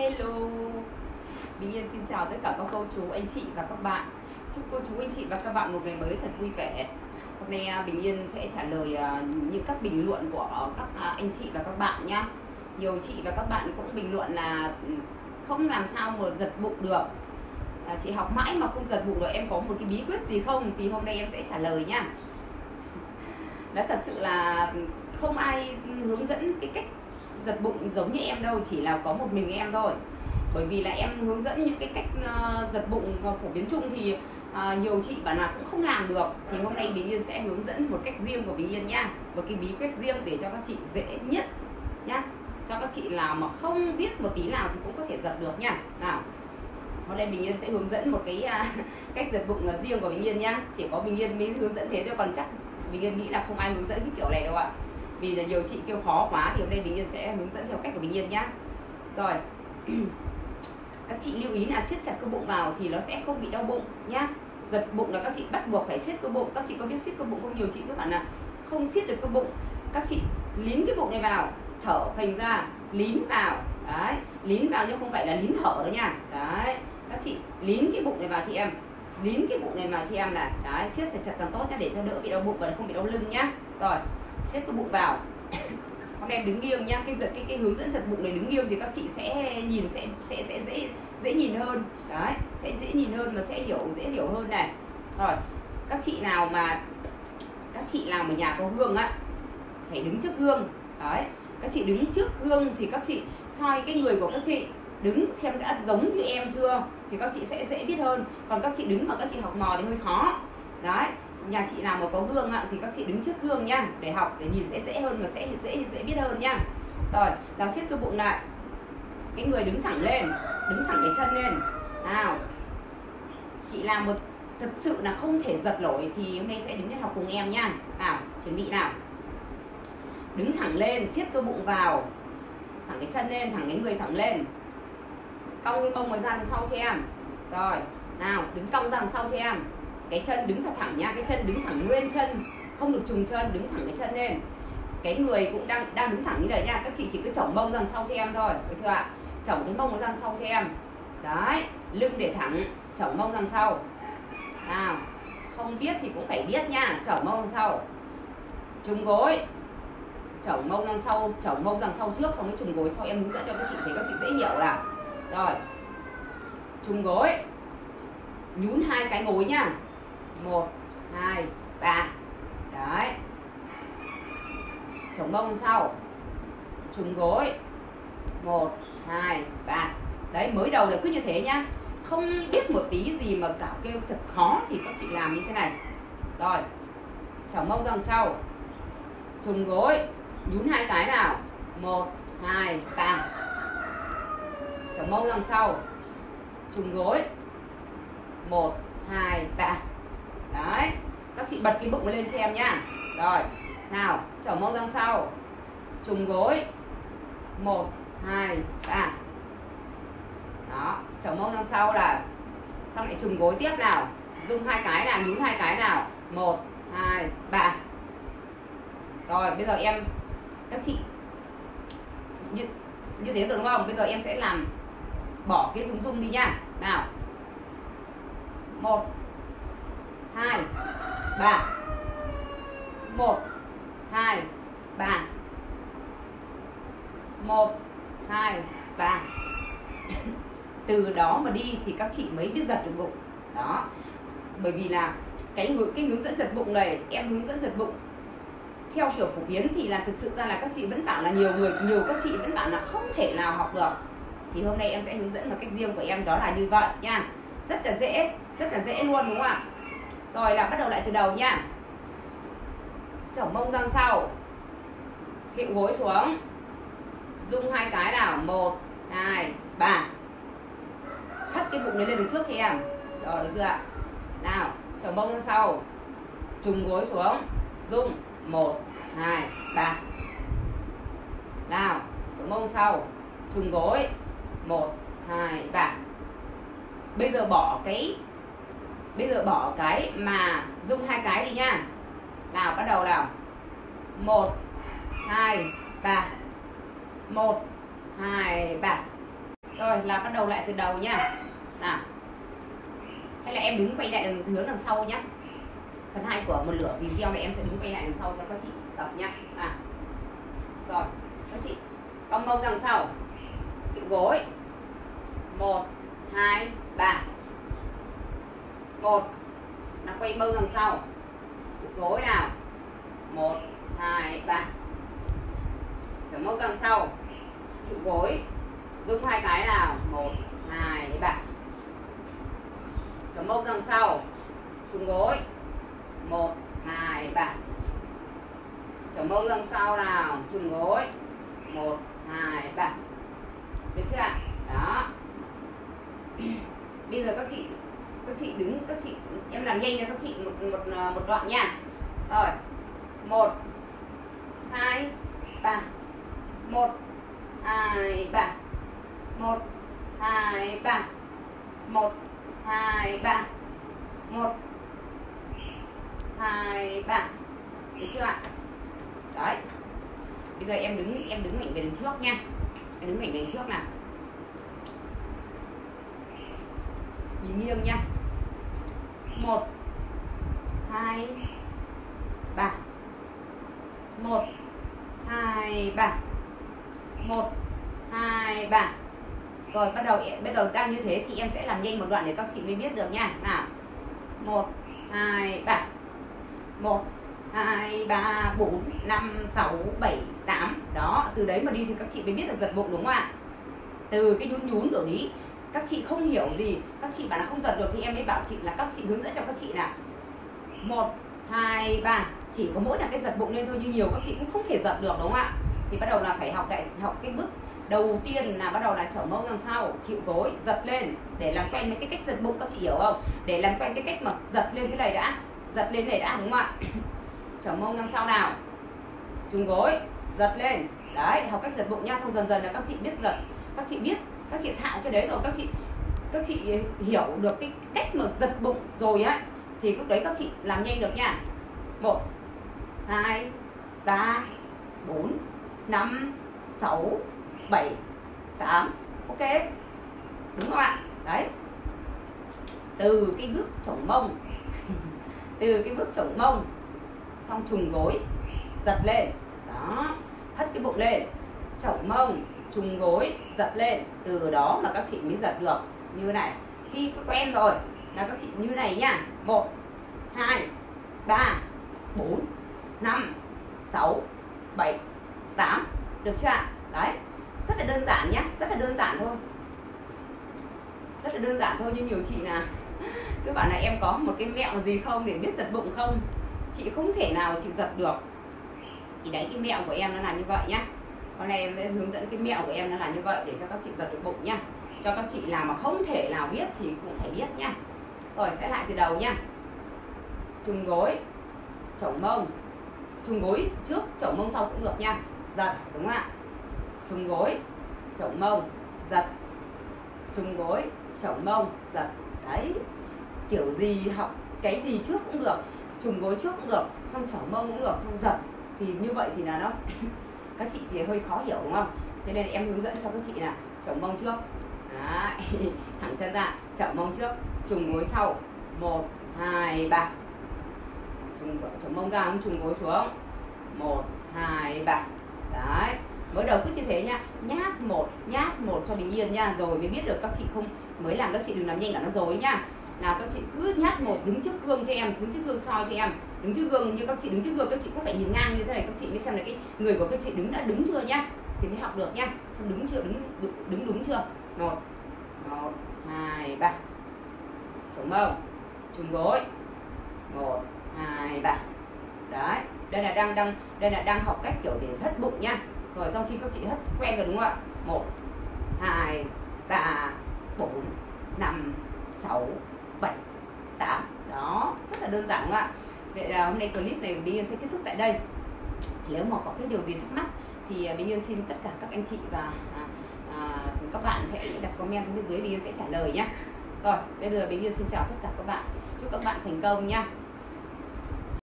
Hello, Bình Yên xin chào tất cả các cô chú, anh chị và các bạn. Chúc cô chú, anh chị và các bạn một ngày mới thật vui vẻ. Hôm nay Bình Yên sẽ trả lời những các bình luận của các anh chị và các bạn nhá. Nhiều chị và các bạn cũng bình luận là không làm sao mà giật bụng được. Chị học mãi mà không giật bụng được, em có một cái bí quyết gì không? Thì hôm nay em sẽ trả lời nhá. Đó, thật sự là không ai hướng dẫn cái cách giật bụng giống như em đâu, chỉ là có một mình em thôi. Bởi vì là em hướng dẫn những cái cách giật bụng phổ biến chung thì nhiều chị bảo là cũng không làm được. Thì hôm nay Bình Yên sẽ hướng dẫn một cách riêng của Bình Yên nha, một cái bí quyết riêng để cho các chị dễ nhất nhá, cho các chị nào mà không biết một tí nào thì cũng có thể giật được nha. Nào, hôm nay Bình Yên sẽ hướng dẫn một cái cách giật bụng riêng của Bình Yên nhá. Chỉ có Bình Yên mới hướng dẫn thế thôi, còn chắc Bình Yên nghĩ là không ai hướng dẫn cái kiểu này đâu ạ. Vì là nhiều chị kêu khó quá thì hôm nay Bình Yên sẽ hướng dẫn theo cách của Bình Yên nhá. Rồi các chị lưu ý là siết chặt cơ bụng vào thì nó sẽ không bị đau bụng nhá. Giật bụng là các chị bắt buộc phải siết cơ bụng. Các chị có biết siết cơ bụng không? Nhiều chị các bạn là không siết được cơ bụng. Các chị lín cái bụng này vào, thở phình ra, lín vào. Đấy, lín vào nhưng không phải là lín thở đâu nha. Đấy, các chị lín cái bụng này vào chị em. Lín cái bụng này vào chị em này. Đấy, siết thật chặt càng tốt nhá, để cho đỡ bị đau bụng và không bị đau lưng nhá. Rồi, siết cái bụng vào. Hôm nay em đứng nghiêng nhá, cái hướng dẫn giật bụng này đứng nghiêng thì các chị sẽ nhìn sẽ dễ nhìn hơn. Đấy, sẽ dễ nhìn hơn và sẽ dễ hiểu hơn này. Rồi, các chị nào mà nhà có gương á, phải đứng trước gương. Đấy, các chị đứng trước gương thì các chị soi cái người của các chị, đứng xem đã giống như em chưa thì các chị sẽ dễ biết hơn. Còn các chị đứng mà các chị học mò thì hơi khó. Đấy, nhà chị nào mà có gương thì các chị đứng trước gương nhá, để học, để nhìn sẽ dễ hơn và sẽ dễ biết hơn nhá. Rồi, nào siết cơ bụng lại, cái người đứng thẳng lên, đứng thẳng cái chân lên. Nào, chị làm một thật sự là không thể giật nổi thì hôm nay sẽ đứng lên học cùng em nhá. Nào, chuẩn bị nào, đứng thẳng lên, siết cơ bụng vào, thẳng cái chân lên, thẳng cái người thẳng lên, cong cái mông ra đằng sau cho em. Rồi, nào, đứng cong ra đằng sau cho em. Cái chân đứng thật thẳng nha, cái chân đứng thẳng nguyên chân, không được trùng chân, đứng thẳng cái chân lên. Cái người cũng đang đứng thẳng như vậy nha. Các chị chỉ cứ chổng mông ra đằng sau cho em thôi, được chưa ạ? Chổng cái mông ra đằng sau cho em. Đấy, lưng để thẳng, chổng mông ra đằng sau. Nào, không biết thì cũng phải biết nha, chổng mông đằng sau. Trùng gối, chổng mông đằng sau, chổng mông đằng sau trước, xong mới trùng gối sau. Em hướng dẫn cho các chị thì các chị dễ hiểu là. Rồi, trùng gối, nhún hai cái gối nhá. 1, 2, 3. Đấy, chổng mông sau, trùng gối. 1, 2, 3. Đấy, mới đầu là cứ như thế nhá. Không biết một tí gì mà cả kêu thật khó thì các chị làm như thế này. Rồi, chổng mông đằng sau, trùng gối, nhún hai cái nào. 1, 2, 3. Chổng mông đằng sau, trùng gối. 1, 2, 3. Đấy, các chị bật cái bụng lên cho em nhá. Rồi, nào, chổng mông đằng sau, trùng gối. 1, 2, 3. Đó, chổng mông đằng sau là xong lại trùng gối tiếp nào. Rung hai cái nào, nhún hai cái nào. 1, 2, 3. Rồi, bây giờ các chị như thế rồi đúng không? Bây giờ em sẽ làm bỏ cái rung đi nha. Nào, 1, 2, 3. 1, 2, 3. 1, 2, 3. Từ đó mà đi thì các chị mới biết giật được bụng. Đó, bởi vì là cái hướng dẫn giật bụng này, em hướng dẫn giật bụng theo kiểu phổ biến thì là thực sự ra là các chị vẫn bảo là nhiều các chị vẫn bảo là không thể nào học được. Thì hôm nay em sẽ hướng dẫn một cách riêng của em, đó là như vậy nha. Rất là dễ luôn đúng không ạ? Rồi là bắt đầu lại từ đầu nha. Chổng mông ra sau, khuỵu gối xuống, rung hai cái nào. 1, 2, 3. Thắt cái bụng này lên được trước cho em. Rồi, được chưa ạ? Nào, chổng mông ra sau, trùng gối xuống, rung. 1, 2, 3. Nào, chổng mông sau, trùng gối. 1, 2, 3. Bây giờ bỏ cái mà rung hai cái đi nha. Nào, bắt đầu nào. 1, 2, 3. 1, 2, 3. Rồi Rồi là bắt đầu lại từ đầu nha. Nào, hay là em đứng quay lại hướng đằng sau nhé. Phần 2 của một lửa video này em sẽ đứng quay lại đằng sau cho các chị tập nhá. Rồi các chị cong mông đằng sau, khuỵu gối, 1 2 3. 1 là quay mông đằng sau, khuỵu gối nào, 1 2 3. Chấm mông đằng sau, khuỵu gối, rung 2 cái nào, 1 2 3. Chấm mông đằng sau, trùng gối, 1 2 3. Chấm mông đằng sau nào, trùng gối, 1 2 3. Được chưa ạ? Đó. Bây giờ các chị đứng, các chị em làm nhanh cho các chị một đoạn nha. Rồi. 1 2 3. 1 2 3. 1 2 3. 1 2 3. 1 2 3. Được chưa ạ? Đấy. Bây giờ em đứng mạnh về đằng trước nha. Em đứng mạnh về đằng trước nào. Nhìn nghiêng nha. 1 2 3. 1 2 3. 1 2 3. Rồi bây giờ đang như thế thì em sẽ làm nhanh một đoạn để các chị mới biết được nha. Nào. 1 2 3. 1 2 3 4 5 6 7 8. Đó, từ đấy mà đi thì các chị mới biết được giật bụng đúng không ạ? Từ cái nhún kiểu ý các chị không hiểu gì, các chị bảo là không giật được thì em mới bảo chị là các chị hướng dẫn cho các chị là 1 2 3, chỉ có mỗi là cái giật bụng lên thôi, nhưng nhiều các chị cũng không thể giật được đúng không ạ? Thì bắt đầu là phải học cái bước đầu tiên là bắt đầu là chẩu mông đằng sau, khuỵu gối, giật lên để làm quen với cái cách giật bụng, các chị hiểu không? Để làm quen cái cách mà giật lên thế này đã, giật lên này đã đúng không ạ? Chẩu mông đằng sau nào, trùng gối, giật lên. Đấy, học cách giật bụng nha, xong dần dần là các chị biết giật, các chị biết, các chị thạo cái đấy rồi, các chị hiểu được cái cách mà giật bụng rồi á, thì lúc đấy các chị làm nhanh được nha. 1 2 3 4 5 6 7 8. Ok, đúng không ạ? Đấy, từ cái bước chổng mông từ cái bước chổng mông xong trùng gối, giật lên. Đó, hất cái bụng lên, chổng mông, trùng gối, giật lên. Từ đó mà các chị mới giật được như này. Khi quen rồi là các chị như này nha. 1 2 3 4 5 6 7 8. Được chưa ạ? Đấy, rất là đơn giản nhé, rất là đơn giản thôi, rất là đơn giản thôi. Nhưng nhiều chị là cứ bảo là em có một cái mẹo gì không để biết giật bụng không, chị không thể nào chị giật được. Thì đấy, cái mẹo của em nó là như vậy nhá. Hôm nay em sẽ hướng dẫn cái mẹo của em nó là như vậy để cho các chị giật được bụng nhá. Cho các chị nào mà không thể nào biết thì cũng phải biết nhá. Rồi sẽ lại từ đầu nhá. Trùng gối, chổng mông, trùng gối trước, chổng mông sau cũng được nha. Giật, đúng không ạ? Trùng gối, chổng mông, giật, trùng gối, chổng mông, giật. Đấy, kiểu gì học cái gì trước cũng được, trùng gối trước cũng được, xong chổng mông cũng được, xong giật. Thì như vậy thì là nó các chị thì hơi khó hiểu đúng không? Cho nên em hướng dẫn cho các chị là chổng mông trước. Đấy, thẳng chân ra, chổng mông trước, trùng gối sau. 1 2 3. Chổng mông ra, trùng gối xuống. 1 2 3. Đấy, mới đầu cứ như thế nha, nhát một cho bình yên nha, rồi mới biết được. Các chị không mới làm, các chị đừng làm nhanh cả nó dối nha. Nào các chị cứ nhát một, đứng trước gương cho em, đứng trước gương soi cho em. Đứng trước gương, như các chị đứng trước gương các chị cũng phải nhìn ngang như thế này, các chị mới xem là cái người của các chị đã đứng chưa nhá, thì mới học được nhá. Xem đứng chưa, đứng đúng chưa. 1 2 3. Chổng mông, trùng gối. 1 2 3. Đấy, đây là đang học cách kiểu để hất bụng nha. Rồi sau khi các chị hất quen rồi đúng không ạ? 1 2 3 4 5 6 7 8. Đó, rất là đơn giản đúng không ạ? Vậy là hôm nay clip này Bình Yên sẽ kết thúc tại đây. Nếu mà có cái điều gì thắc mắc thì Bình Yên xin tất cả các anh chị và các bạn sẽ đặt comment xuống bên dưới, Bình Yên sẽ trả lời nhé. Rồi, bây giờ Bình Yên xin chào tất cả các bạn. Chúc các bạn thành công nhá.